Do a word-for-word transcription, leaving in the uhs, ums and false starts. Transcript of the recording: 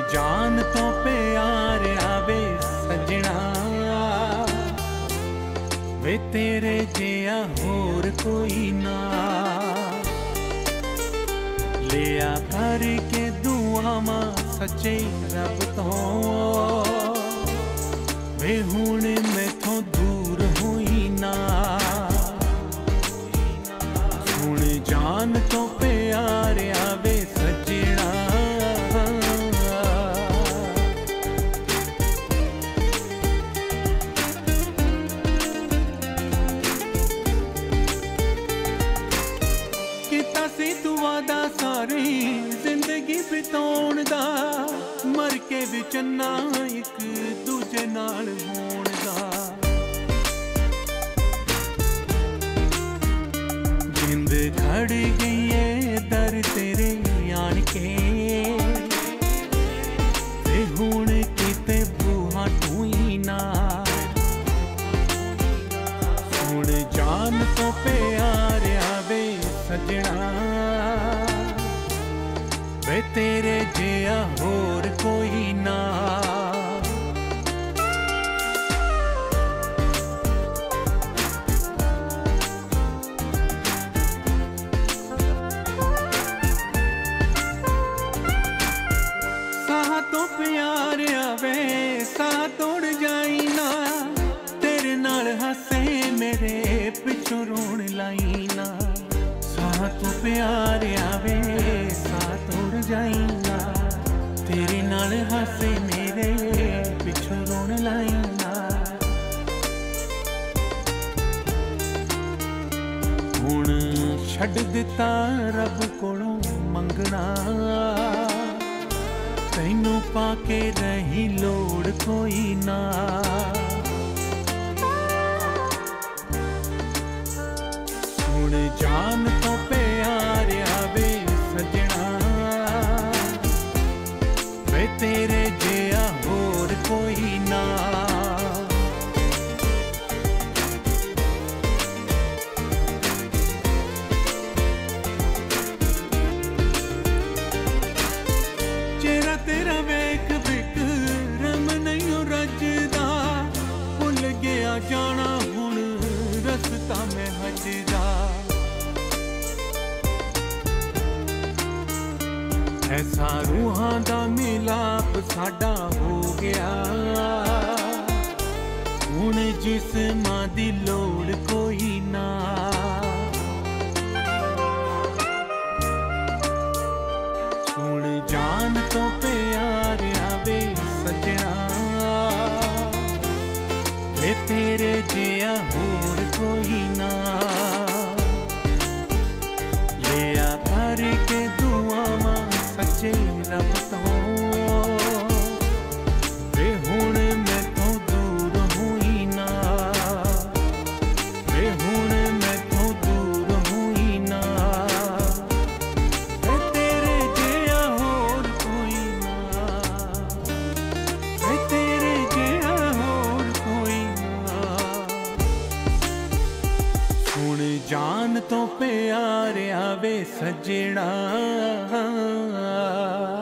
जान तो प्यार आवे सजना वे तेरे जिया होर कोई ना लिया भर के दुआवां सच्चे रब तो वे हुण मैथों दूर होई ना हुण जान तो प्यार आवे सजना तू वादा सारी जिंदगी बिताउण दा मर के भी चन्ना एक दूजे नाल होण दा जिंद खड़ गई है दर तेरे आन के ते हुण किते बूहा तू ही ना हुण जान तो प्यार आवे सजना वे तेरे जिया होर कोई ना साह तो प्यार आवे साह तोड़ जाई ना तेरे नाल हसे मेरे पिछों रोण लाई ना साह तो प्यार आवे साह तोड़ जाई ना तेरे नाल हसे मेरे पिछों रोण लाई ना हुण छड्ड दिता रब कोलों मंगना तैनू पाके रही लोड़ कोई ना हुण जान तो प्यार आवे सजना वे तेरे जिया होर कोई ना चेहरा तेरा वेख विक्रम नहीं रजदा भुल गया जाना हुण रस्ता मैं हजदा ऐसा रूहां दा मिलाप साडा हो गया हुण जिस्मां दी लोड़ कोई ना हुण जान तो प्यार आवे सजना वे तेरे जिया होर कोई ना लिया भर के दुआवां सच्चे रब तो वे हुण मैथों दूर होई ना वे हुण मैथों दूर होई ना वे तेरे जिया होर कोई ना वे तेरे जिया होर कोई ना हुण जान तो प्यार आवे सजना